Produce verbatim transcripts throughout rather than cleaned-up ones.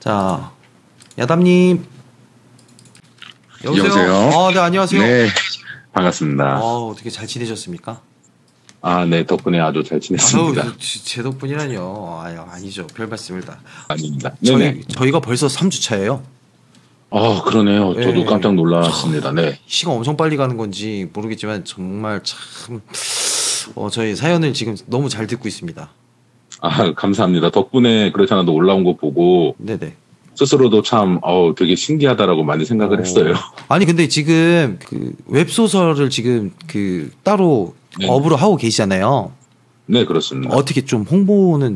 자, 야담님. 여보세요? 여보세요? 아, 네, 안녕하세요. 네, 반갑습니다. 아, 어떻게 잘 지내셨습니까? 아, 네, 덕분에 아주 잘 지냈습니다. 아유, 제, 제 덕분이라뇨. 아유, 아니죠. 별 말씀을 다. 아닙니다. 네네. 저희, 저희가 벌써 삼 주 차예요. 아, 그러네요. 저도 네. 깜짝 놀랐습니다. 네. 시간 엄청 빨리 가는 건지 모르겠지만 정말 참 어, 저희 사연을 지금 너무 잘 듣고 있습니다. 아, 감사합니다. 덕분에 그렇지 않아도 올라온 거 보고 네네. 스스로도 참, 어, 되게 신기하다라고 많이 생각을 어, 했어요. 아니 근데 지금 그 웹소설을 지금 그 따로 네. 업으로 하고 계시잖아요. 네, 그렇습니다. 어떻게 좀 홍보는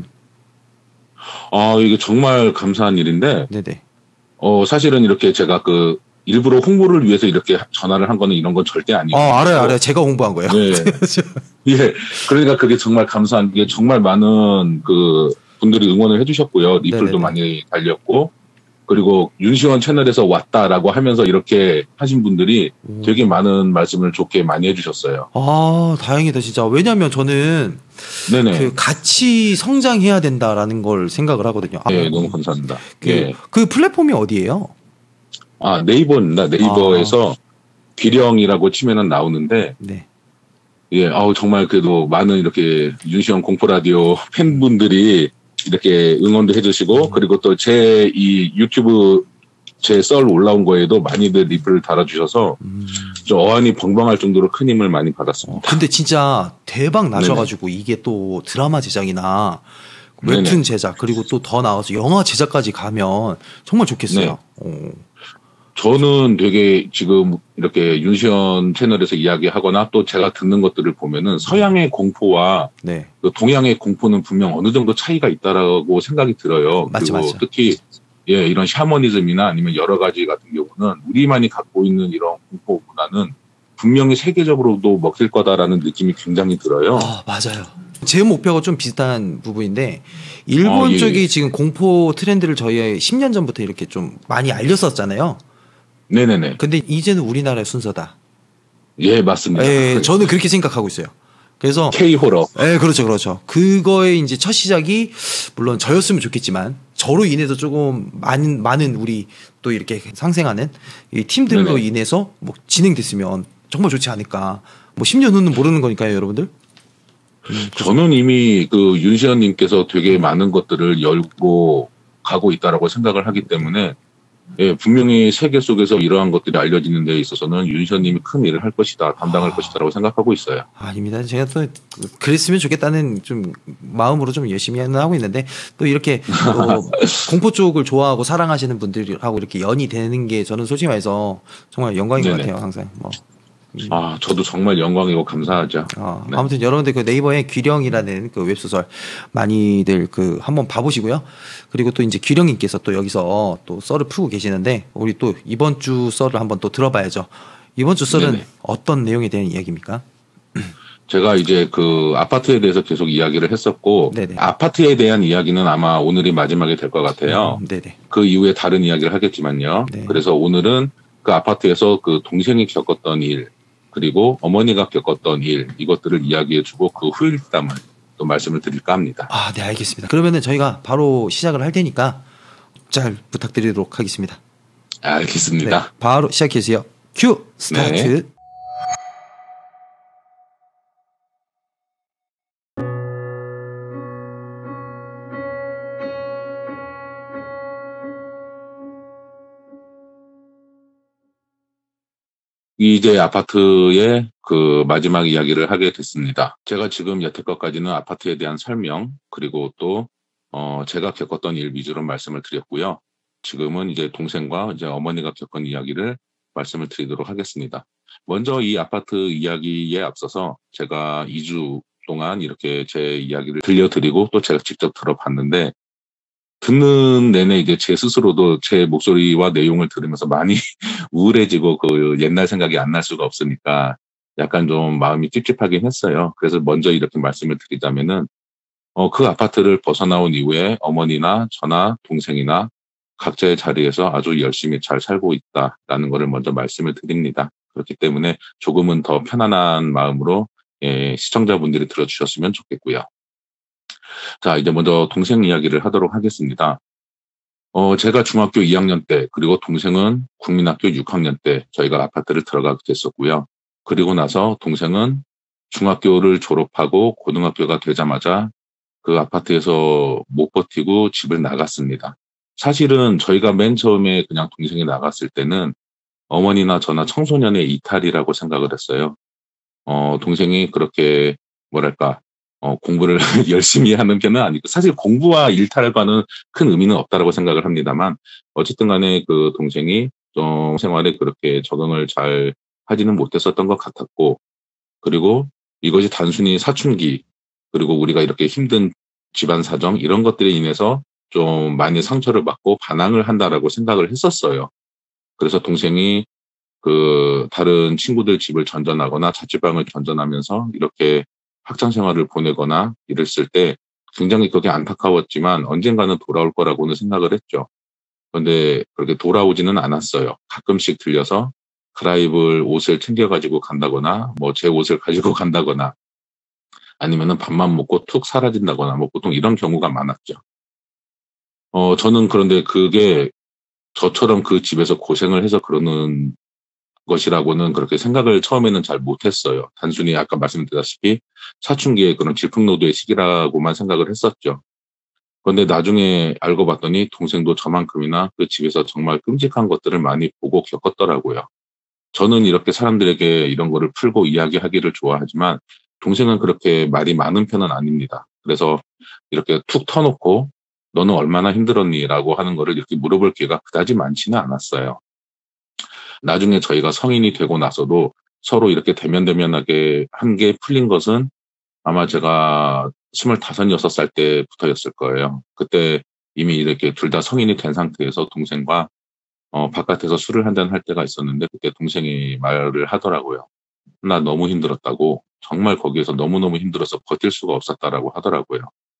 아, 이게 정말 감사한 일인데, 네네. 어, 사실은 이렇게 제가 그 일부러 홍보를 위해서 이렇게 전화를 한 거는 이런 건 절대 아니고. 아, 알아요, 알아요. 제가 홍보한 거예요. 네. 예. 그러니까 그게 정말 감사한 게 정말 많은 그 분들이 응원을 해주셨고요. 리플도 네네네. 많이 달렸고, 그리고 윤시원 채널에서 왔다라고 하면서 이렇게 하신 분들이 음. 되게 많은 말씀을 좋게 많이 해주셨어요. 아, 다행이다, 진짜. 왜냐면 저는 네네. 그 같이 성장해야 된다라는 걸 생각을 하거든요. 아, 네, 너무 감사합니다. 그, 예. 그 플랫폼이 어디예요? 아, 네이버입니다. 네이버에서 귀령이라고 치면은 나오는데, 네. 예, 아우, 정말 그래도 많은 이렇게 윤시원 공포라디오 팬분들이 이렇게 응원도 해주시고, 그리고 또 제 이 유튜브 제 썰 올라온 거에도 많이들 리플을 달아주셔서, 음. 좀 어안이 벙벙할 정도로 큰 힘을 많이 어, 받았습니다. 근데 진짜 대박 나셔가지고 이게 또 드라마 제작이나 웹툰 네네. 제작 그리고 또 더 나와서 영화 제작까지 가면 정말 좋겠어요. 어. 저는 되게 지금 이렇게 윤시원 채널에서 이야기하거나 또 제가 듣는 것들을 보면은 서양의 공포와 네. 그 동양의 공포는 분명 어느 정도 차이가 있다라고 생각이 들어요. 맞죠, 그리고 맞죠. 특히 예, 이런 샤머니즘이나 아니면 여러 가지 같은 경우는 우리만이 갖고 있는 이런 공포 문화는 분명히 세계적으로도 먹힐 거다라는 느낌이 굉장히 들어요. 아, 맞아요. 제 목표가 좀 비슷한 부분인데 일본 아, 예, 쪽이 예. 지금 공포 트렌드를 저희 십 년 전부터 이렇게 좀 많이 알렸었잖아요. 네네네. 근데 이제는 우리나라의 순서다. 예, 맞습니다. 예, 저는 그렇게 생각하고 있어요. 그래서 K-호러. 예, 그렇죠, 그렇죠. 그거의 이제 첫 시작이 물론 저였으면 좋겠지만 저로 인해서 조금 많은 많은 우리 또 이렇게 상생하는 이 팀들로 네네. 인해서 뭐 진행됐으면 정말 좋지 않을까. 뭐 십 년 후는 모르는 거니까요, 여러분들. 저는 이미 그 윤시현님께서 되게 많은 것들을 열고 가고 있다라고 생각을 하기 때문에 예, 분명히 세계 속에서 이러한 것들이 알려지는 데 있어서는 윤시현님이 큰 일을 할 것이다, 담당할 아. 것이다라고 생각하고 있어요. 아닙니다. 제가 또 그랬으면 좋겠다는 좀 마음으로 좀 열심히 하고 있는데 또 이렇게 또 공포 쪽을 좋아하고 사랑하시는 분들하고 이렇게 연이 되는 게 저는 솔직히 말해서 정말 영광인 것 네네. 같아요. 항상. 뭐. 아, 저도 정말 영광이고 감사하죠. 어, 네. 아무튼 여러분들 그 네이버에 귀령이라는 그 웹소설 많이들 그 한번 봐보시고요. 그리고 또 이제 귀령님께서 또 여기서 또 썰을 풀고 계시는데 우리 또 이번 주 썰을 한번 또 들어봐야죠. 이번 주 썰은 네네. 어떤 내용에 대한 이야기입니까? 제가 이제 그 아파트에 대해서 계속 이야기를 했었고 네네. 아파트에 대한 이야기는 아마 오늘이 마지막이 될 것 같아요. 음, 네네. 그 이후에 다른 이야기를 하겠지만요. 네. 그래서 오늘은 그 아파트에서 그 동생이 겪었던 일, 그리고 어머니가 겪었던 일, 이것들을 이야기해주고 그 후일담을 또 말씀을 드릴까 합니다. 아, 네, 알겠습니다. 그러면은 저희가 바로 시작을 할 테니까 잘 부탁드리도록 하겠습니다. 알겠습니다. 네, 바로 시작해주세요. 큐 스타트. 네. 이제 아파트의 그 마지막 이야기를 하게 됐습니다. 제가 지금 여태껏까지는 아파트에 대한 설명, 그리고 또, 어, 제가 겪었던 일 위주로 말씀을 드렸고요. 지금은 이제 동생과 이제 어머니가 겪은 이야기를 말씀을 드리도록 하겠습니다. 먼저 이 아파트 이야기에 앞서서 제가 이 주 동안 이렇게 제 이야기를 들려드리고 또 제가 직접 들어봤는데, 듣는 내내 이제 제 스스로도 제 목소리와 내용을 들으면서 많이 우울해지고 그 옛날 생각이 안 날 수가 없으니까 약간 좀 마음이 찝찝하긴 했어요. 그래서 먼저 이렇게 말씀을 드리자면은, 어, 그 아파트를 벗어나온 이후에 어머니나 저나 동생이나 각자의 자리에서 아주 열심히 잘 살고 있다라는 것을 먼저 말씀을 드립니다. 그렇기 때문에 조금은 더 편안한 마음으로 예, 시청자분들이 들어주셨으면 좋겠고요. 자, 이제 먼저 동생 이야기를 하도록 하겠습니다. 어 제가 중학교 이 학년 때 그리고 동생은 국민학교 육 학년 때 저희가 아파트를 들어가게 됐었고요. 그리고 나서 동생은 중학교를 졸업하고 고등학교가 되자마자 그 아파트에서 못 버티고 집을 나갔습니다. 사실은 저희가 맨 처음에 그냥 동생이 나갔을 때는 어머니나 저나 청소년의 이탈이라고 생각을 했어요. 어 동생이 그렇게 뭐랄까 어 공부를 열심히 하는 편은 아니고, 사실 공부와 일탈과는 큰 의미는 없다라고 생각을 합니다만, 어쨌든 간에 그 동생이 좀 생활에 그렇게 적응을 잘 하지는 못했었던 것 같았고, 그리고 이것이 단순히 사춘기, 그리고 우리가 이렇게 힘든 집안 사정 이런 것들에 인해서 좀 많이 상처를 받고 반항을 한다라고 생각을 했었어요. 그래서 동생이 그 다른 친구들 집을 전전하거나 자취방을 전전하면서 이렇게 학창 생활을 보내거나 이랬을 때 굉장히 그게 안타까웠지만 언젠가는 돌아올 거라고는 생각을 했죠. 그런데 그렇게 돌아오지는 않았어요. 가끔씩 들려서 갈아입을 옷을 챙겨 가지고 간다거나 뭐 제 옷을 가지고 간다거나 아니면은 밥만 먹고 툭 사라진다거나 뭐 보통 이런 경우가 많았죠. 어 저는 그런데 그게 저처럼 그 집에서 고생을 해서 그러는 것이라고는 그렇게 생각을 처음에는 잘 못했어요. 단순히 아까 말씀드렸다시피 사춘기의 그런 질풍노도의 시기라고만 생각을 했었죠. 그런데 나중에 알고 봤더니 동생도 저만큼이나 그 집에서 정말 끔찍한 것들을 많이 보고 겪었더라고요. 저는 이렇게 사람들에게 이런 거를 풀고 이야기하기를 좋아하지만 동생은 그렇게 말이 많은 편은 아닙니다. 그래서 이렇게 툭 터놓고 "너는 얼마나 힘들었니?"라고 하는 거를 이렇게 물어볼 기회가 그다지 많지는 않았어요. 나중에 저희가 성인이 되고 나서도 서로 이렇게 대면대면하게 한 게 풀린 것은 아마 제가 스물다섯, 여섯 살 때부터였을 거예요. 그때 이미 이렇게 둘 다 성인이 된 상태에서 동생과 어 바깥에서 술을 한 잔 할 때가 있었는데, 그때 동생이 말을 하더라고요. "나 너무 힘들었다."고, 정말 거기에서 "너무너무 힘들어서 버틸 수가 없었다."라고 하더라고요.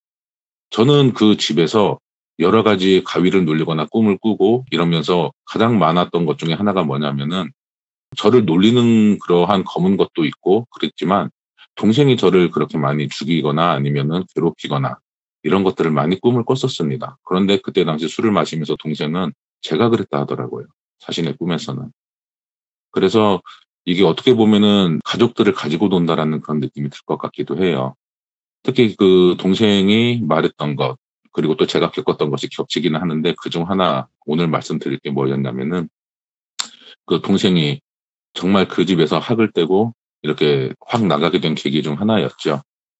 저는 그 집에서 여러 가지 가위를 눌리거나 꿈을 꾸고 이러면서 가장 많았던 것 중에 하나가 뭐냐면은, 저를 놀리는 그러한 검은 것도 있고 그랬지만 동생이 저를 그렇게 많이 죽이거나 아니면은 괴롭히거나 이런 것들을 많이 꿈을 꿨었습니다. 그런데 그때 당시 술을 마시면서 동생은 제가 그랬다 하더라고요, 자신의 꿈에서는. 그래서 이게 어떻게 보면은 '가족들을 가지고 논다.'라는 그런 느낌이 들 것 같기도 해요. 특히 그 동생이 말했던 것, 그리고 또 제가 겪었던 것이 겹치기는 하는데, 그중 하나 오늘 말씀드릴 게 뭐였냐면은, 그 동생이 정말 그 집에서 학을 떼고 이렇게 확 나가게 된 계기 중 하나였죠.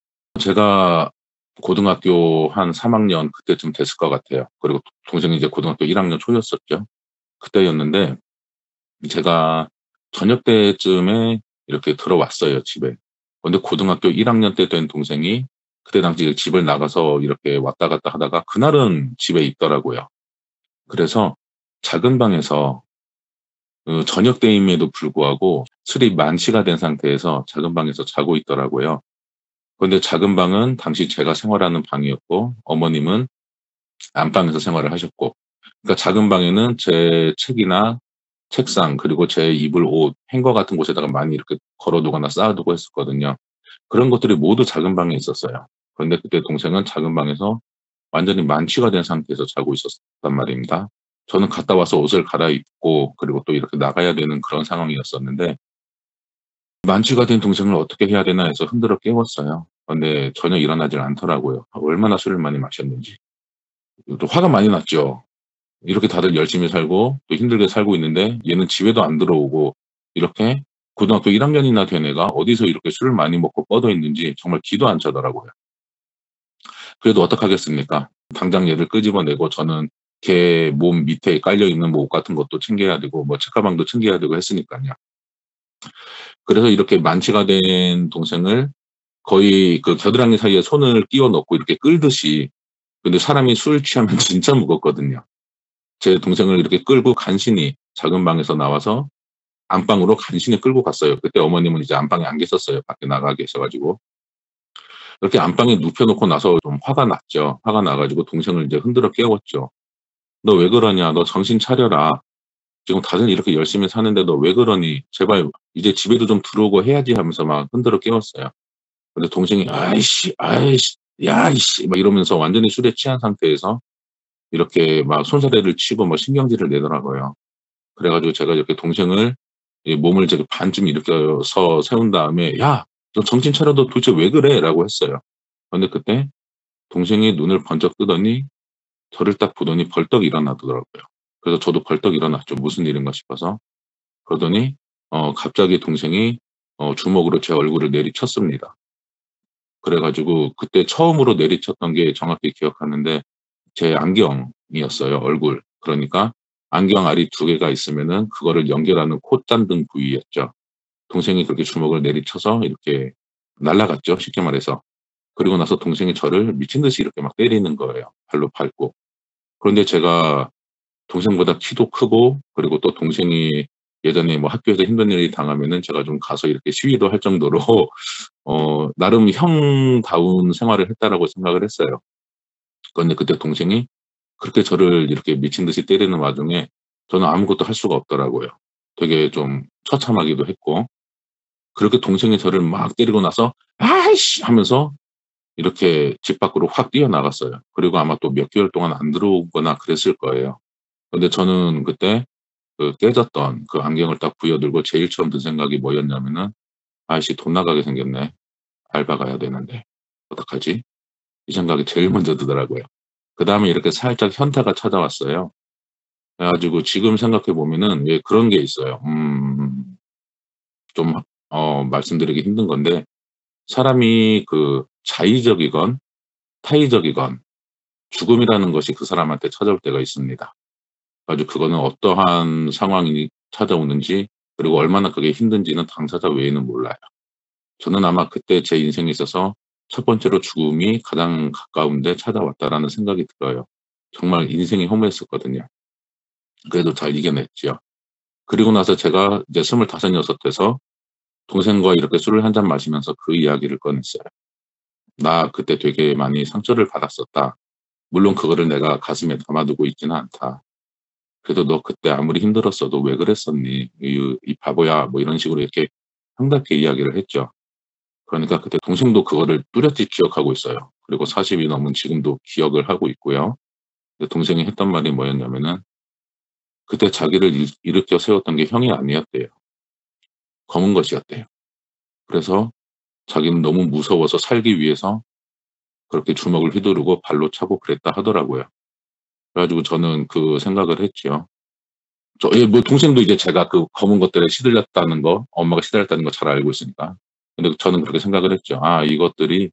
제가 고등학교 한 삼 학년 그때쯤 됐을 것 같아요. 그리고 동생이 이제 고등학교 일 학년 초였었죠. 그때였는데 제가 저녁 때쯤에 이렇게 들어왔어요, 집에. 근데 고등학교 일 학년 때 된 동생이 그때 당시에 집을 나가서 이렇게 왔다 갔다 하다가 그날은 집에 있더라고요. 그래서 작은 방에서 그 저녁 때임에도 불구하고 술이 만취가 된 상태에서 작은 방에서 자고 있더라고요. 그런데 작은 방은 당시 제가 생활하는 방이었고 어머님은 안방에서 생활을 하셨고, 그러니까 작은 방에는 제 책이나 책상 그리고 제 입을 옷, 행거 같은 곳에다가 많이 이렇게 걸어 두거나 쌓아 두고 했었거든요. 그런 것들이 모두 작은 방에 있었어요. 그런데 그때 동생은 작은 방에서 완전히 만취가 된 상태에서 자고 있었단 말입니다. 저는 갔다 와서 옷을 갈아입고 그리고 또 이렇게 나가야 되는 그런 상황이었었는데, 만취가 된 동생을 어떻게 해야 되나 해서 흔들어 깨웠어요. 근데 전혀 일어나질 않더라고요. 얼마나 술을 많이 마셨는지. 또 화가 많이 났죠. 이렇게 다들 열심히 살고 또 힘들게 살고 있는데 얘는 집에도 안 들어오고, 이렇게 고등학교 일 학년이나 된 애가 어디서 이렇게 술을 많이 먹고 뻗어 있는지 정말 기도 안 차더라고요. 그래도 어떡하겠습니까? 당장 얘를 끄집어내고 저는 걔 몸 밑에 깔려 있는 뭐 옷 같은 것도 챙겨야 되고 뭐 책가방도 챙겨야 되고 했으니깐요. 그래서 이렇게 만취가 된 동생을 거의 그 겨드랑이 사이에 손을 끼워 넣고 이렇게 끌듯이, 근데 사람이 술 취하면 진짜 무겁거든요. 제 동생을 이렇게 끌고 간신히 작은 방에서 나와서 안방으로 간신히 끌고 갔어요. 그때 어머님은 이제 안방에 안 계셨어요. 밖에 나가 계셔 가지고. 이렇게 안방에 눕혀 놓고 나서 좀 화가 났죠. 화가 나 가지고 동생을 이제 흔들어 깨웠죠. "너 왜 그러냐. 너 정신 차려라. 지금 다들 이렇게 열심히 사는데 너 왜 그러니. 제발 이제 집에도 좀 들어오고 해야지." 하면서 막 흔들어 깨웠어요. 근데 동생이 "아이씨, 아이씨, 야 이씨." 막 이러면서 완전히 술에 취한 상태에서 이렇게 막 손사래를 치고 뭐 신경질을 내더라고요. 그래 가지고 제가 이렇게 동생을 이 몸을 이렇게 반쯤 일으켜서 세운 다음에 "야 너 정신 차려. 너 도대체 왜 그래?"라고 했어요. 근데 그때 동생이 눈을 번쩍 뜨더니 저를 딱 보더니 벌떡 일어나더라고요. 그래서 저도 벌떡 일어났죠. 무슨 일인가 싶어서. 그러더니 어 갑자기 동생이 어 주먹으로 제 얼굴을 내리쳤습니다. 그래 가지고 그때 처음으로 내리쳤던 게 정확히 기억하는데 제 안경이었어요, 얼굴. 그러니까 안경 알이 두 개가 있으면은 그거를 연결하는 콧잔등 부위였죠. 동생이 그렇게 주먹을 내리쳐서 이렇게 날아갔죠, 쉽게 말해서. 그리고 나서 동생이 저를 미친 듯이 이렇게 막 때리는 거예요, 발로 밟고. 그런데 제가 동생보다 키도 크고 그리고 또 동생이 예전에 뭐 학교에서 힘든 일이 당하면은 제가 좀 가서 이렇게 시위도 할 정도로 어 나름 '형다운 생활을 했다.'라고 생각을 했어요. 그런데 그때 동생이 그렇게 저를 이렇게 미친 듯이 때리는 와중에 저는 아무것도 할 수가 없더라고요. 되게 좀 처참하기도 했고. 그렇게 동생이 저를 막 때리고 나서 "아이씨!" 하면서 이렇게 집 밖으로 확 뛰어나갔어요. 그리고 아마 또 몇 개월 동안 안 들어오거나 그랬을 거예요. 근데 저는 그때 그 깨졌던 그 안경을 딱 부여들고 제일 처음 든 생각이 뭐였냐면은 '아이씨 돈 나가게 생겼네. 알바 가야 되는데. 어떡하지?' 이 생각이 제일 먼저 들더라고요. 그다음에 이렇게 살짝 현타가 찾아왔어요. 그래 가지고 지금 생각해 보면은 왜 그런 게 있어요. 음 좀 어 말씀드리기 힘든 건데 사람이 그 자의적이건 타의적이건 죽음이라는 것이 그 사람한테 찾아올 때가 있습니다. 아주 그거는 어떠한 상황이 찾아오는지 그리고 얼마나 그게 힘든지는 당사자 외에는 몰라요. 저는 아마 그때 제 인생에 있어서 첫 번째로 '죽음이 가장 가까운 데 찾아왔다.'라는 생각이 들어요. 정말 인생이 허무했었거든요. 그래도 잘 이겨냈지요. 그리고 나서 제가 이제 스물다섯, 여섯 돼서 동생과 이렇게 술을 한 잔 마시면서 그 이야기를 꺼냈어요. "나 그때 되게 많이 상처를 받았었다. 물론 그거를 내가 가슴에 담아두고 있지는 않다. 그래도 너 그때 아무리 힘들었어도 왜 그랬었니? 이 이 바보야." 뭐 이런 식으로 이렇게 흥답게 이야기를 했죠. 그러니까 그때 동생도 그거를 뚜렷이 기억하고 있어요. 그리고 사십 이 넘은 지금도 기억을 하고 있고요. 근데 동생이 했던 말이 뭐였냐면은 그때 자기를 일 일으켜 세웠던 게 형이 아니었대요. 검은 것이었대요. 그래서 자기는 너무 무서워서 살기 위해서 그렇게 주먹을 휘두르고 발로 차고 그랬다 하더라고요. 그래 가지고 저는 그 생각을 했지요. 저 예 뭐 동생도 이제 제가 그 검은 것들에 시들렸다는 거 엄마가 시달렸다는 거 잘 알고 있으니까. 근데 저는 그렇게 생각을 했죠. '아 이것들이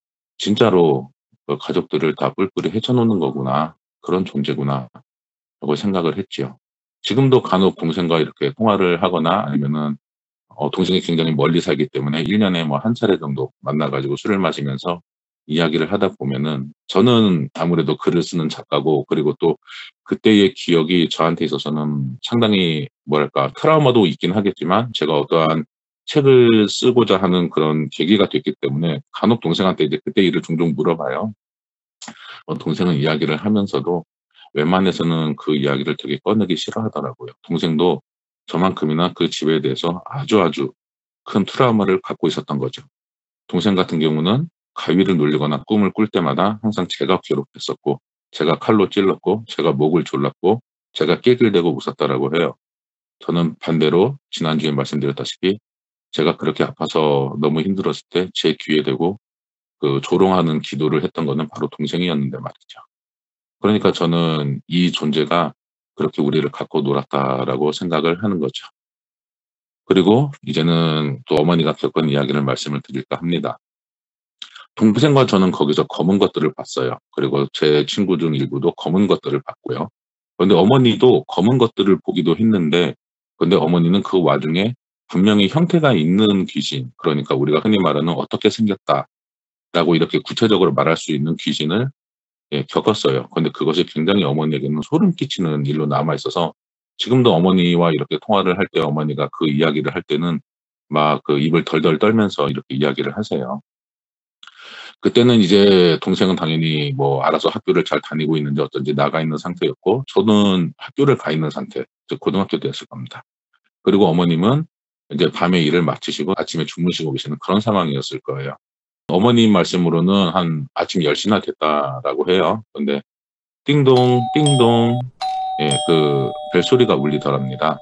진짜로 그 가족들을 다 뿔뿔이 헤쳐 놓는 거구나. 그런 존재구나.'라고 생각을 했지요. 지금도 간혹 동생과 이렇게 통화를 하거나 아니면은 어 동생이 굉장히 멀리 살기 때문에 일 년에 뭐 한 차례 정도 만나 가지고 술을 마시면서 이야기를 하다 보면은 저는 아무래도 글을 쓰는 작가고 그리고 또 그때의 기억이 저한테 있어서는 상당히 뭐랄까 트라우마도 있긴 하겠지만 제가 어떠한 책을 쓰고자 하는 그런 계기가 됐기 때문에 간혹 동생한테 이제 그때 일을 종종 물어봐요. 어 동생은 이야기를 하면서도 웬만해서는 그 이야기를 되게 꺼내기 싫어하더라고요. 동생도 저만큼이나 그 집에 대해서 아주 아주 큰 트라우마를 갖고 있었던 거죠. 동생 같은 경우는 가위를 눌리거나 꿈을 꿀 때마다 항상 제가 괴롭혔었고 제가 칼로 찔렀고 제가 목을 졸랐고 제가 낄낄대고 웃었다라고 해요. 저는 반대로 지난주에 말씀드렸다시피 제가 그렇게 아파서 너무 힘들었을 때 제 귀에 대고 그 조롱하는 기도를 했던 거는 바로 동생이었는데 말이죠. 그러니까 저는 '이 존재가 그렇게 우리를 갖고 놀았다.'라고 생각을 하는 거죠. 그리고 이제는 또 어머니가 겪은 이야기를 말씀을 드릴까 합니다. 동생과 저는 거기서 검은 것들을 봤어요. 그리고 제 친구 중 일부도 검은 것들을 봤고요. 그런데 어머니도 검은 것들을 보기도 했는데 근데 어머니는 그 와중에 분명히 형태가 있는 귀신 그러니까 우리가 흔히 말하는 "어떻게 생겼다."라고 이렇게 구체적으로 말할 수 있는 귀신을 예 겪었어요. 근데 그것이 굉장히 어머니에게는 소름 끼치는 일로 남아 있어서 지금도 어머니와 이렇게 통화를 할 때 어머니가 그 이야기를 할 때는 막 그 입을 덜덜 떨면서 이렇게 이야기를 하세요. 그때는 이제 동생은 당연히 뭐 알아서 학교를 잘 다니고 있는지 어쩐지 나가 있는 상태였고 저는 학교를 가 있는 상태 즉 고등학교 때였을 겁니다. 그리고 어머님은 인제 밤에 일을 마치시고 아침에 주무시고 계시는 그런 상황이었을 거예요. 어머님 말씀으로는 한 "아침 열 시나 됐다."라고 해요. 근데 띵동 띵동 예, 그 벨소리가 울리더랍니다.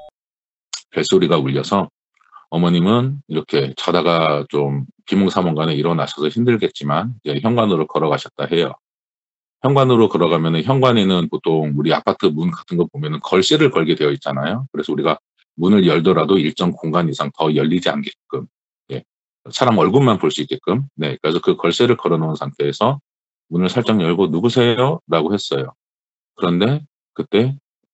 벨소리가 울려서 어머님은 이렇게 자다가 좀 비몽사몽간에 일어나셔서 힘들겠지만 이제 현관으로 걸어가셨다 해요. 현관으로 걸어가면은 현관에는 보통 우리 아파트 문 같은 거 보면은 걸쇠를 걸게 되어 있잖아요. 그래서 우리가 문을 열더라도 일정 공간 이상 더 열리지 않게끔, 예, 사람 얼굴만 볼 수 있게끔, 네, 그래서 그 걸쇠를 걸어 놓은 상태에서 문을 살짝 열고 누구세요? 라고 했어요. 그런데 그때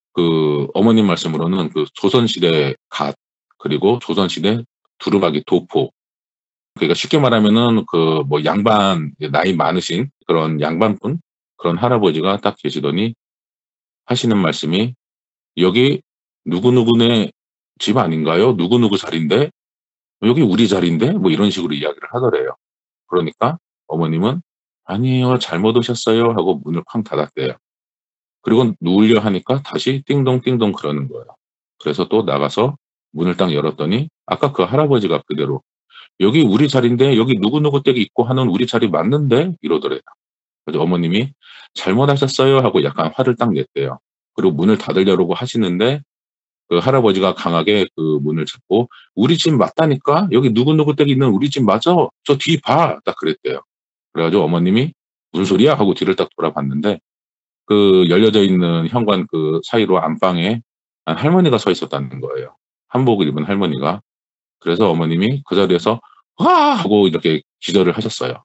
그 어머님 말씀으로는 그 조선시대 갓, 그리고 조선시대 두루마기 도포, 그러니까 쉽게 말하면은 그 뭐 양반, 나이 많으신 그런 양반분, 그런 할아버지가 딱 계시더니 하시는 말씀이 여기 누구누구네 집 아닌가요? 누구누구 자리인데? 여기 우리 자리인데? 뭐 이런 식으로 이야기를 하더래요. 그러니까 어머님은 아니에요, 잘못 오셨어요 하고 문을 쾅 닫았대요. 그리고 누우려 하니까 다시 띵동띵동 그러는 거예요. 그래서 또 나가서 문을 딱 열었더니 아까 그 할아버지가 그대로 여기 우리 자리인데 여기 누구누구 댁이 있고 하는 우리 자리 맞는데? 이러더래요. 그래서 어머님이 잘못하셨어요 하고 약간 화를 딱 냈대요. 그리고 문을 닫으려고 하시는데 그 할아버지가 강하게 그 문을 잡고 우리 집 맞다니까? 여기 누구누구 댁에 있는 우리 집 맞아? 저 뒤 봐! 딱 그랬대요. 그래가지고 어머님이 무슨 소리야? 하고 뒤를 딱 돌아봤는데 그 열려져 있는 현관 그 사이로 안방에 한 할머니가 서 있었다는 거예요. 한복을 입은 할머니가. 그래서 어머님이 그 자리에서 와! 하고 이렇게 기절을 하셨어요.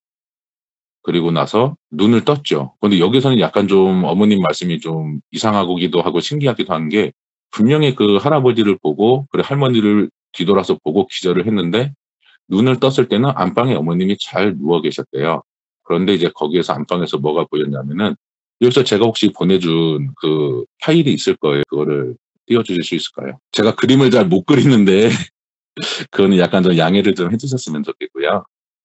그리고 나서 눈을 떴죠. 근데 여기서는 약간 좀 어머님 말씀이 좀 이상하기도 하고 신기하기도 한 게 분명히 그 할아버지를 보고 그리고 할머니를 뒤돌아서 보고 기절을 했는데 눈을 떴을 때는 안방에 어머님이 잘 누워 계셨대요. 그런데 이제 거기에서 안방에서 뭐가 보였냐면은 여기서 제가 혹시 보내준 그 파일이 있을 거예요. 그거를 띄워주실 수 있을까요? 제가 그림을 잘 못 그리는데 그거는 약간 좀 양해를 좀 해주셨으면 좋겠고요.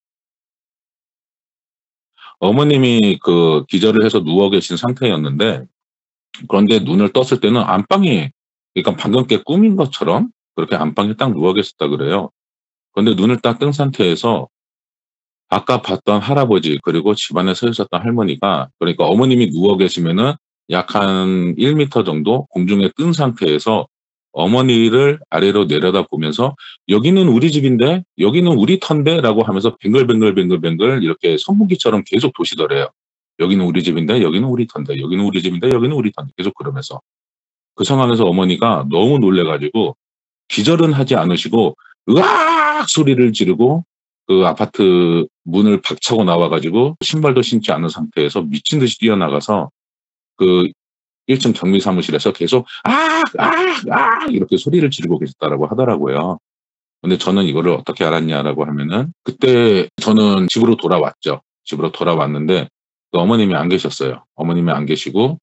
어머님이 그 기절을 해서 누워 계신 상태였는데 그런데 눈을 떴을 때는 안방에, 그러니까 방금 깨 꿈인 것처럼 그렇게 안방에 딱 누워 계셨다 그래요. 그런데 눈을 딱 뜬 상태에서 아까 봤던 할아버지 그리고 집안에 서 있었던 할머니가, 그러니까 어머님이 누워 계시면은 약 한 일 미터 정도 공중에 뜬 상태에서 어머니를 아래로 내려다보면서 "여기는 우리 집인데. 여기는 우리 터인데."라고 하면서 뱅글뱅글뱅글뱅글 이렇게 선풍기처럼 계속 도시더래요. "여기는 우리 집인데. 여기는 우리 터인데. 여기는 우리 집인데. 여기는 우리 터인데." 계속 그러면서. 그 상황에서 어머니가 너무 놀래 가지고 기절은 하지 않으시고 으악 소리를 지르고 그 아파트 문을 박차고 나와 가지고 신발도 신지 않은 상태에서 미친 듯이 뛰어나가서 그 일 층 경비 사무실에서 계속 "악 악 악." 이렇게 소리를 지르고 계셨다라고 하더라고요. 근데 저는 이거를 어떻게 알았냐라고 하면은 그때 저는 집으로 돌아왔죠. 집으로 돌아왔는데 그 어머님이 안 계셨어요. 어머님이 안 계시고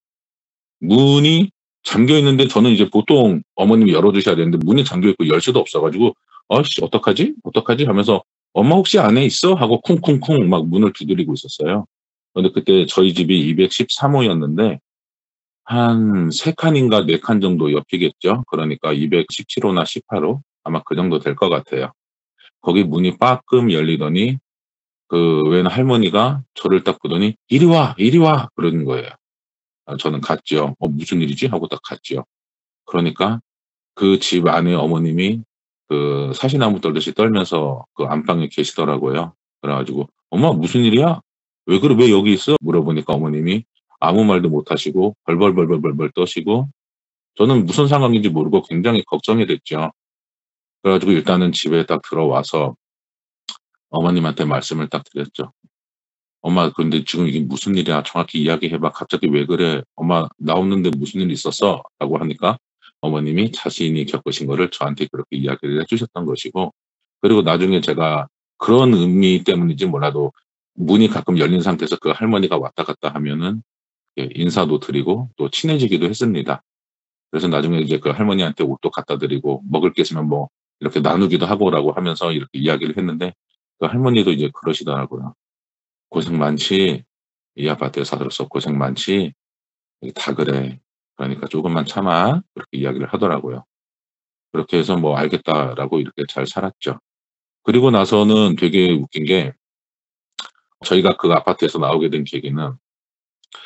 문이 잠겨 있는데 저는 이제 보통 어머님이 열어 주셔야 되는데 문이 잠겨 있고 열 수도 없어 가지고 '아이씨 어떡하지? 어떡하지?' 하면서 "엄마 혹시 안에 있어?" 하고 쿵쿵쿵 막 문을 두드리고 있었어요. 근데 그때 저희 집이 이백십삼 호였는데 한 세 칸인가 네 칸 정도 옆이겠죠. 그러니까 이백십칠 호나 십팔 호 아마 그 정도 될 것 같아요. 거기 문이 빠끔 열리더니 그 웬 할머니가 저를 딱 보더니 "이리 와, 이리 와." 그러는 거예요. 아 저는 갔죠. '어 무슨 일이지?' 하고 딱 갔죠. 그러니까 그 집 안에 어머님이 그 사시나무 떨듯이 떨면서 그 안방에 계시더라고요. 그래 가지고 "엄마 무슨 일이야? 왜 그래? 왜 여기 있어?" 물어보니까 어머님이 아무 말도 못 하시고 벌벌벌벌벌벌 떠시고 저는 무슨 상황인지 모르고 굉장히 걱정이 됐죠. 그래 가지고 일단은 집에 딱 들어와서 어머님한테 말씀을 딱 드렸죠. "엄마 근데 지금 이게 무슨 일이야? 정확히 이야기해 봐. 갑자기 왜 그래? 엄마 나 없는데 무슨 일 있었어?" 라고 하니까 어머님이 자신이 겪으신 거를 저한테 그렇게 이야기를 해 주셨던 것이고, 그리고 나중에 제가 그런 의미 때문인지 몰라도 문이 가끔 열린 상태에서 그 할머니가 왔다 갔다 하면은 예 인사도 드리고 또 친해지기도 했습니다. 그래서 나중에 이제 그 할머니한테 옷도 갖다 드리고 먹을 게 있으면 뭐 이렇게 나누기도 하고라고 하면서 이렇게 이야기를 했는데 그 할머니도 이제 그러시더라고요. "고생 많지. 이 아파트에 살아서 고생 많지. 이게 다 그래. 그러니까 조금만 참아." 그렇게 이야기를 하더라고요. 그렇게 해서 뭐 "알겠다."라고 이렇게 잘 살았죠. 그리고 나서는 되게 웃긴 게 저희가 그 아파트에서 나오게 된 계기는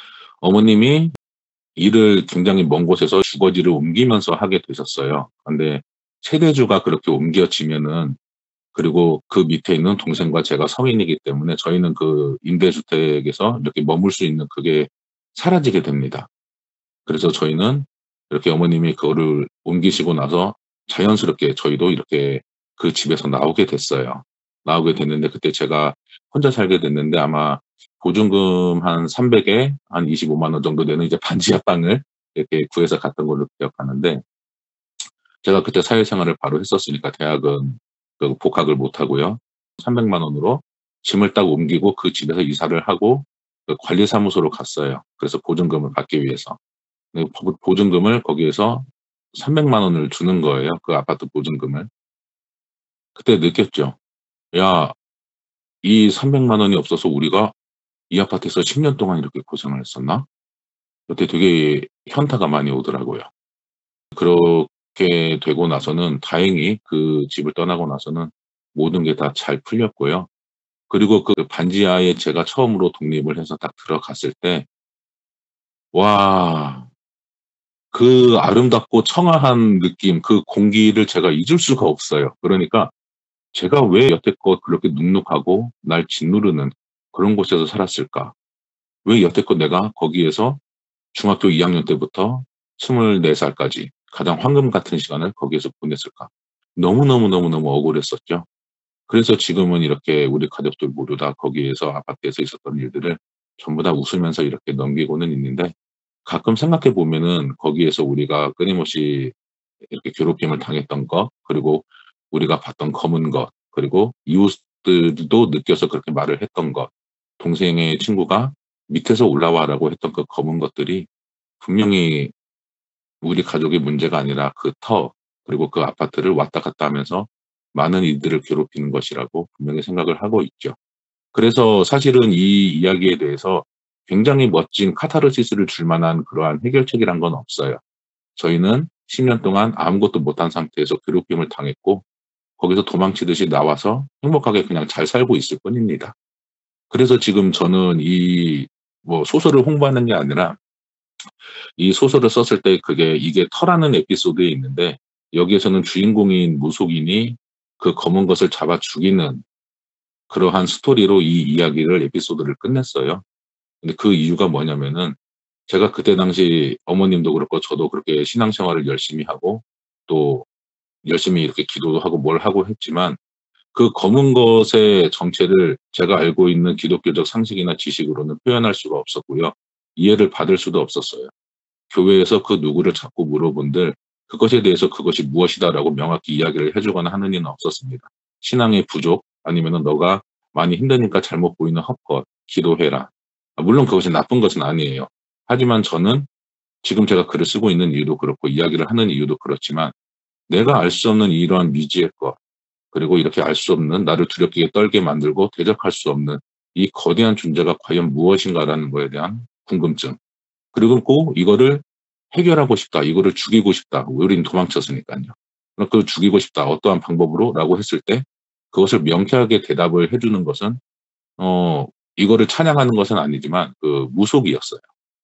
어머님이 일을 굉장히 먼 곳에서 주거지를 옮기면서 하게 되셨어요. 근데 세대주가 그렇게 옮겨지면은 그리고 그 밑에 있는 동생과 제가 성인이기 때문에 저희는 그 임대주택에서 이렇게 머물 수 있는 그게 사라지게 됩니다. 그래서 저희는 이렇게 어머님이 그거를 옮기시고 나서 자연스럽게 저희도 이렇게 그 집에서 나오게 됐어요. 나오게 됐는데 그때 제가 혼자 살게 됐는데 아마 보증금 한 삼백에 한 이십오만 원 정도 되는 이제 반지하 방을 이렇게 구해서 갔던 걸로 기억하는데 제가 그때 사회생활을 바로 했었으니까 대학은 그 복학을 못 하고요. 삼백만 원으로 짐을 딱 옮기고 그 집에서 이사를 하고 그 관리사무소로 갔어요. 그래서 보증금을 받기 위해서. 근데 보- 보증금을 거기에서 삼백만 원을 주는 거예요. 그 아파트 보증금을. 그때 느꼈죠. 야, 이 삼백만 원이 없어서 우리가 이 아파트에서 십 년 동안 이렇게 고생을 했었나? 그때 되게 현타가 많이 오더라고요. 그렇게 되고 나서는 다행히 그 집을 떠나고 나서는 모든 게 다 잘 풀렸고요. 그리고 그 반지하에 제가 처음으로 독립을 해서 딱 들어갔을 때, 와, 그 아름답고 청아한 느낌, 그 공기를 제가 잊을 수가 없어요. 그러니까 제가 왜 여태껏 그렇게 눅눅하고 날 짓누르는 그런 곳에서 살았을까? 왜 여태껏 내가 거기에서 중학교 이 학년 때부터 스물네 살까지 가장 황금 같은 시간을 거기에서 보냈을까? 너무너무너무너무 억울했었죠. 그래서 지금은 이렇게 우리 가족들 모두 다 거기에서 아파트에서 있었던 일들을 전부 다 웃으면서 이렇게 넘기고는 있는데 가끔 생각해 보면은 거기에서 우리가 끊임없이 이렇게 괴롭힘을 당했던 것, 그리고 우리가 봤던 검은 것, 그리고 이웃들도 느껴서 그렇게 말을 했던 것, 동생의 친구가 밑에서 올라와라고 했던 그 검은 것들이 분명히 우리 가족의 문제가 아니라 그 터, 그리고 그 아파트를 왔다 갔다 하면서 많은 이들을 괴롭히는 것이라고 분명히 생각을 하고 있죠. 그래서 사실은 이 이야기에 대해서 굉장히 멋진 카타르시스를 줄 만한 그러한 해결책이란 건 없어요. 저희는 십 년 동안 아무것도 못한 상태에서 괴롭힘을 당했고 거기서 도망치듯이 나와서 행복하게 그냥 잘 살고 있을 뿐입니다. 그래서 지금 저는 이 뭐 소설을 홍보하는 게 아니라 이 소설을 썼을 때 그게 이게 터라는 에피소드에 있는데 여기에서는 주인공인 무속인이 그 검은 것을 잡아 죽이는 그러한 스토리로 이 이야기를 에피소드를 끝냈어요. 근데 그 이유가 뭐냐면은 제가 그때 당시 어머님도 그렇고 저도 그렇게 신앙생활을 열심히 하고 또 열심히 이렇게 기도도 하고 뭘 하고 했지만 그 검은 것의 정체를 제가 알고 있는 기독교적 상식이나 지식으로는 표현할 수가 없었고요. 이해를 받을 수도 없었어요. 교회에서 그 누구를 자꾸 물어본들 그것에 대해서 그것이 무엇이다라고 명확히 이야기를 해주거나 하는 이는 없었습니다. 신앙의 부족 아니면은 너가 많이 힘드니까 잘못 보이는 헛것 기도해라. 아, 물론 그것이 나쁜 것은 아니에요. 하지만 저는 지금 제가 글을 쓰고 있는 이유도 그렇고 이야기를 하는 이유도 그렇지만 내가 알 수 없는 이러한 미지의 것 그리고 이렇게 알 수 없는 나를 두렵게 떨게 만들고 대적할 수 없는 이 거대한 존재가 과연 무엇인가라는 거에 대한 궁금증 그리고 꼭 이거를 해결하고 싶다. 이거를 죽이고 싶다. 우리는 도망쳤으니까요. 그럼 그 죽이고 싶다. 어떠한 방법으로? 라고 했을 때 그것을 명쾌하게 대답을 해주는 것은 어 이거를 찬양하는 것은 아니지만 그 무속이었어요.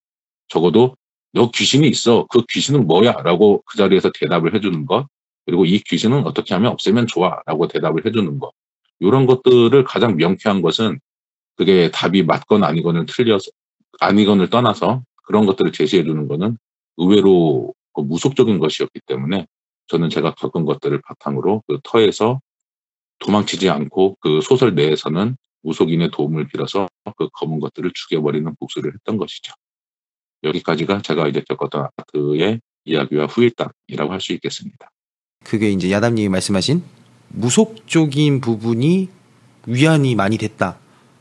적어도 너 귀신이 있어. 그 귀신은 뭐야? 라고 그 자리에서 대답을 해주는 것. 그리고 이 귀신은 어떻게 하면 없애면 좋아. 라고 대답을 해주는 것. 이런 것들을 가장 명쾌한 것은 그게 답이 맞건 아니건을 틀려서, 아니건을 떠나서 그런 것들을 제시해 주는 거는 의외로 그 무속적인 것이었기 때문에 저는 제가 겪은 것들을 바탕으로 그 터에서 도망치지 않고 그 소설 내에서는 무속인의 도움을 빌어서 그 검은 것들을 죽여버리는 복수를 했던 것이죠. 여기까지가 제가 이제 겪었던 아파트의 이야기와 후일담이라고 할 수 있겠습니다. 그게 이제 야담님이 말씀하신 무속적인 부분이 위안이 많이 됐다.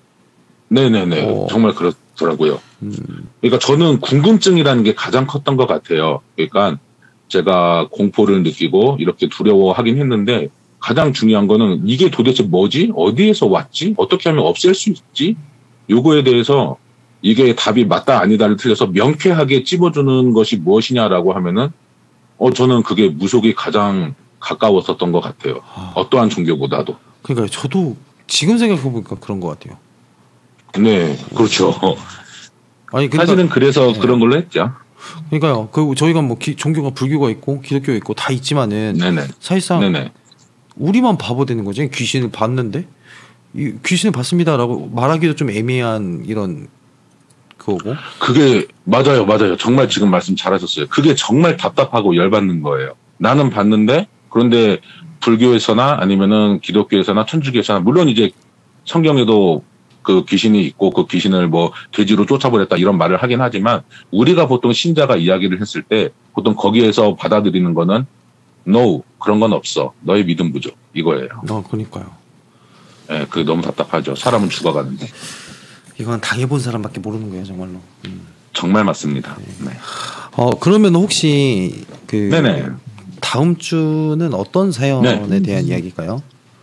네네네. 어. 정말 그렇더라고요. 음. 그러니까 저는 궁금증이라는 게 가장 컸던 것 같아요. 그러니까 제가 공포를 느끼고 이렇게 두려워하긴 했는데 가장 중요한 거는 이게 도대체 뭐지? 어디에서 왔지? 어떻게 하면 없앨 수 있지? 요거에 대해서 이게 답이 맞다 아니다를 틀려서 명쾌하게 찝어주는 것이 무엇이냐라고 하면은 어 저는 그게 무속이 가장 가까웠었던 것 같아요. 아. 어떠한 종교보다도. 그러니까 저도 지금 생각해보니까 그런 것 같아요. 네, 그렇죠. 아니 그러니까, 사실은 그래서 네. 그런 걸로 했죠. 그러니까요. 그 저희가 뭐 기, 종교가 불교가 있고 기독교가 있고 다 있지만은 네네. 사실상 네네. 우리만 바보 되는 거지. 귀신을 봤는데 이 귀신을 봤습니다라고 말하기도 좀 애매한 이런 그거고. 그게 맞아요, 맞아요. 정말 지금 말씀 잘하셨어요. 그게 정말 답답하고 열받는 거예요. 나는 봤는데 그런데 불교에서나 아니면은 기독교에서나 천주교에서나 물론 이제 성경에도 그 귀신이 있고 그 귀신을 뭐 돼지로 쫓아버렸다 이런 말을 하긴 하지만 우리가 보통 신자가 이야기를 했을 때 보통 거기에서 받아들이는 거는 no 그런 건 없어. 너의 믿음 부족 이거예요. 어, 그러니까요. 예, 그 너무 답답하죠. 사람은 죽어가는데. 이건 당해본 사람밖에 모르는 거예요, 정말로. 음. 정말 맞습니다. 네. 어 그러면 혹시 그 네네. 다음 주는 어떤 사연에 네. 대한 이야기일까요?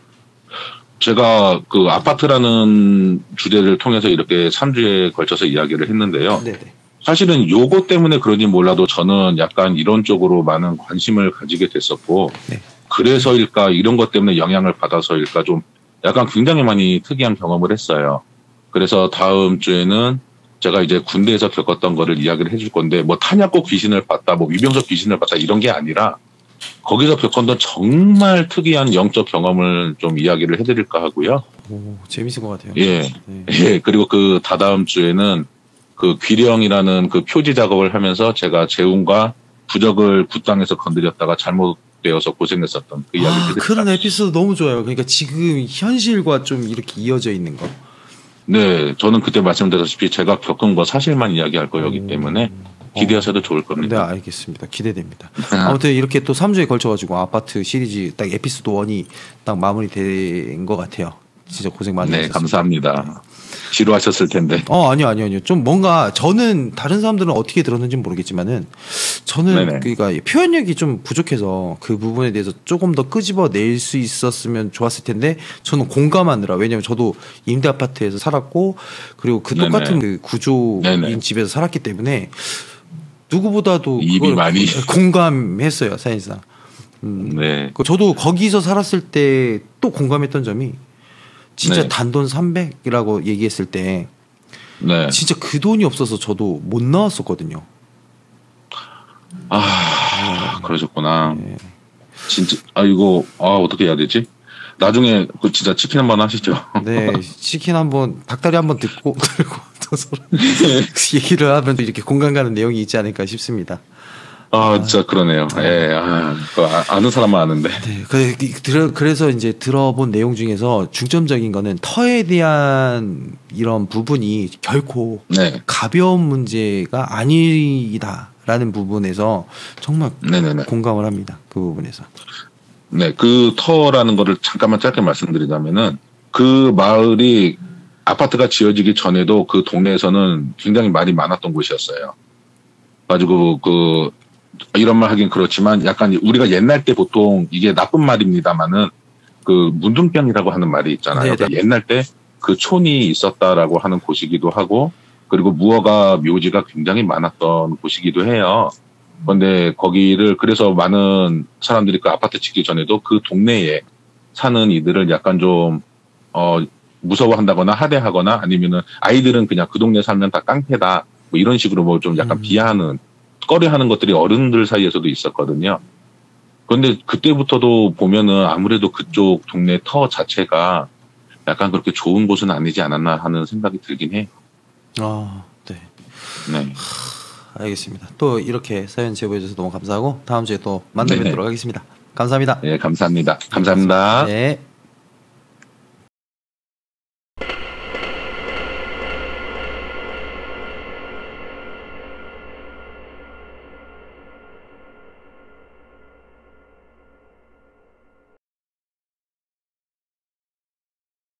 제가 그 아파트라는 주제를 통해서 이렇게 삼 주에 걸쳐서 이야기를 했는데요. 네네. 사실은 요거 때문에 그런지 몰라도 저는 약간 이런 쪽으로 많은 관심을 가지게 됐었고 네. 그래서일까 이런 것 때문에 영향을 받아서일까 좀 약간 굉장히 많이 특이한 경험을 했어요. 그래서 다음 주에는 제가 이제 군대에서 겪었던 거를 이야기를 해줄 건데 뭐 탄약고 귀신을 봤다 뭐 위병석 귀신을 봤다 이런 게 아니라 거기서 겪었던 정말 특이한 영적 경험을 좀 이야기를 해드릴까 하고요. 오, 재밌을 것 같아요. 예. 네. 예. 그리고 그 다다음 주에는 그 귀령이라는 그 표지 작업을 하면서 제가 재운과 부적을 굿당에서 건드렸다가 잘못되어서 고생했었던 그 이야기를 아, 해드릴까. 그런 에피소드 너무 좋아요. 그러니까 지금 현실과 좀 이렇게 이어져 있는 거. 네. 저는 그때 말씀드렸다시피 제가 겪은 거 사실만 이야기할 거였기 음. 때문에 기대하셔도 좋을 네, 겁니다. 알겠습니다. 기대됩니다. 아무튼 이렇게 또 삼 주에 걸쳐가지고 아파트 시리즈 딱 에피소드 일이 딱 마무리된 것 같아요. 진짜 고생 많이 네, 하셨습니다. 감사합니다. 지루하셨을 텐데. 어, 아니요, 아니요, 아니요. 좀 뭔가 저는 다른 사람들은 어떻게 들었는지 모르겠지만은 저는 네네. 그러니까 표현력이 좀 부족해서 그 부분에 대해서 조금 더 끄집어 낼 수 있었으면 좋았을 텐데 저는 공감하느라 왜냐면 저도 임대 아파트에서 살았고 그리고 그 네네. 똑같은 그 구조인 네네. 집에서 살았기 때문에 누구보다도 입이 그걸 많이. 공감했어요, 사실상. 음, 네. 그 저도 거기서 살았을 때 또 공감했던 점이 진짜 네. 단돈 삼백이라고 얘기했을 때 네. 진짜 그 돈이 없어서 저도 못 나왔었거든요. 아, 그러셨구나. 네. 진짜, 아, 이거, 아, 어떻게 해야 되지? 나중에, 그, 진짜 치킨 한번 하시죠. 네, 치킨 한번 닭다리 한번 듣고 들고 또 서로 얘기를 하면 또 이렇게 공감 가는 내용이 있지 않을까 싶습니다. 아, 진짜 그러네요. 예, 아, 그거 아, 아는 사람만 아는데. 네, 그- 그- 들어- 그래서 이제 들어본 내용 중에서 중점적인 거는 터에 대한 이런 부분이 결코 네. 가벼운 문제가 아니다라는 부분에서 정말 네네네. 공감을 합니다. 그 부분에서. 네, 그 터라는 거를 잠깐만 짧게 말씀드리자면은 그 마을이 아파트가 지어지기 전에도 그 동네에서는 굉장히 말이 많았던 곳이었어요. 가지고 그 이런 말 하긴 그렇지만 약간 우리가 옛날 때 보통 이게 나쁜 말입니다만은 그 문둥병이라고 하는 말이 있잖아요. 네네. 그러니까 옛날 때 그 촌이 있었다라고 하는 곳이기도 하고 그리고 무허가 묘지가 굉장히 많았던 곳이기도 해요. 그런데 거기를 그래서 많은 사람들이 그 아파트 짓기 전에도 그 동네에 사는 이들을 약간 좀 어, 무서워한다거나 하대하거나 아니면은 아이들은 그냥 그 동네 살면 다 깡패다 뭐 이런 식으로 뭐 좀 약간 음. 비하하는 꺼려하는 것들이 어른들 사이에서도 있었거든요. 그런데 그때부터도 보면은 아무래도 그쪽 동네 터 자체가 약간 그렇게 좋은 곳은 아니지 않았나 하는 생각이 들긴 해요. 아, 네. 네. 알겠습니다. 또 이렇게 사연 제보해 주셔서 너무 감사하고 다음 주에 또 만나 네네. 뵙도록 하겠습니다. 감사합니다. 네, 감사합니다. 감사합니다. 네.